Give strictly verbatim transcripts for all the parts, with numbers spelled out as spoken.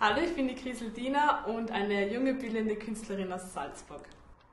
Hallo, ich bin die Chrisel Diener und eine junge bildende Künstlerin aus Salzburg.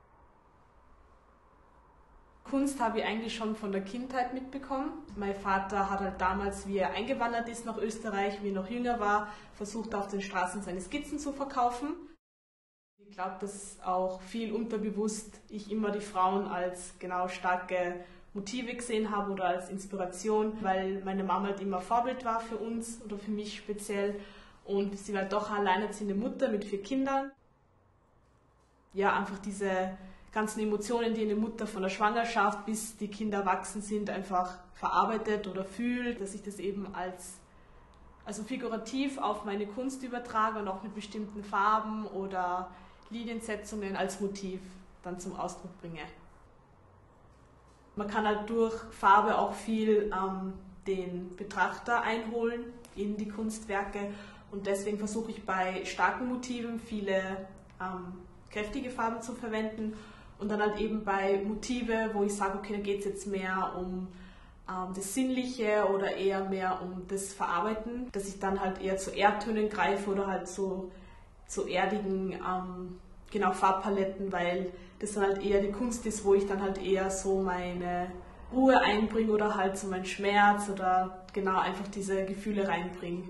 Kunst habe ich eigentlich schon von der Kindheit mitbekommen. Mein Vater hat halt damals, wie er eingewandert ist nach Österreich, wie er noch jünger war, versucht auf den Straßen seine Skizzen zu verkaufen. Ich glaube, dass auch viel unterbewusst ich immer die Frauen als genau starke Motive gesehen habe oder als Inspiration, weil meine Mama halt immer Vorbild war für uns oder für mich speziell. Und sie war doch eine alleinerziehende Mutter mit vier Kindern. Ja, einfach diese ganzen Emotionen, die eine Mutter von der Schwangerschaft bis die Kinder erwachsen sind, einfach verarbeitet oder fühlt, dass ich das eben als also figurativ auf meine Kunst übertrage und auch mit bestimmten Farben oder Liniensetzungen als Motiv dann zum Ausdruck bringe. Man kann halt durch Farbe auch viel ähm, den Betrachter einholen in die Kunstwerke und deswegen versuche ich bei starken Motiven viele ähm, kräftige Farben zu verwenden und dann halt eben bei Motive, wo ich sage, okay, da geht es jetzt mehr um ähm, das Sinnliche oder eher mehr um das Verarbeiten, dass ich dann halt eher zu Erdtönen greife oder halt so zu erdigen ähm, genau Farbpaletten, weil das dann halt eher die Kunst ist, wo ich dann halt eher so meine Ruhe einbringe oder halt so meinen Schmerz oder genau einfach diese Gefühle reinbringe.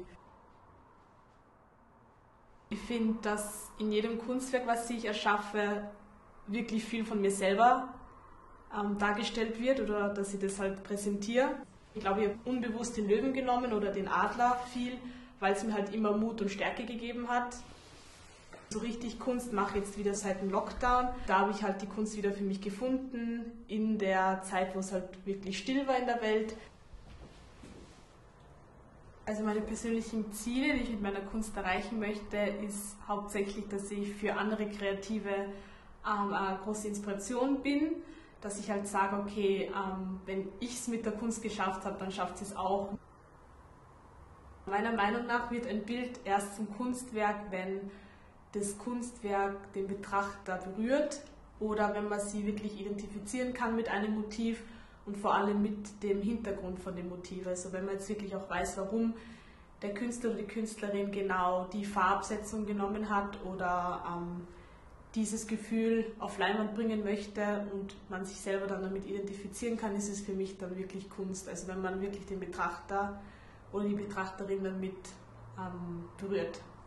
Ich finde, dass in jedem Kunstwerk, was ich erschaffe, wirklich viel von mir selber ähm, dargestellt wird oder dass ich das halt präsentiere. Ich glaube, ich habe unbewusst den Löwen genommen oder den Adler viel, weil es mir halt immer Mut und Stärke gegeben hat. So richtig Kunst mache ich jetzt wieder seit dem Lockdown. Da habe ich halt die Kunst wieder für mich gefunden, in der Zeit, wo es halt wirklich still war in der Welt. Also meine persönlichen Ziele, die ich mit meiner Kunst erreichen möchte, ist hauptsächlich, dass ich für andere Kreative ähm, eine große Inspiration bin. Dass ich halt sage, okay, ähm, wenn ich es mit der Kunst geschafft habe, dann schafft sie es auch. Meiner Meinung nach wird ein Bild erst zum Kunstwerk, wenn das Kunstwerk den Betrachter berührt oder wenn man sie wirklich identifizieren kann mit einem Motiv und vor allem mit dem Hintergrund von dem Motiv. Also wenn man jetzt wirklich auch weiß, warum der Künstler oder die Künstlerin genau die Farbsetzung genommen hat oder ähm, dieses Gefühl auf Leinwand bringen möchte und man sich selber dann damit identifizieren kann, ist es für mich dann wirklich Kunst. Also wenn man wirklich den Betrachter oder die Betrachterin damit ähm, berührt.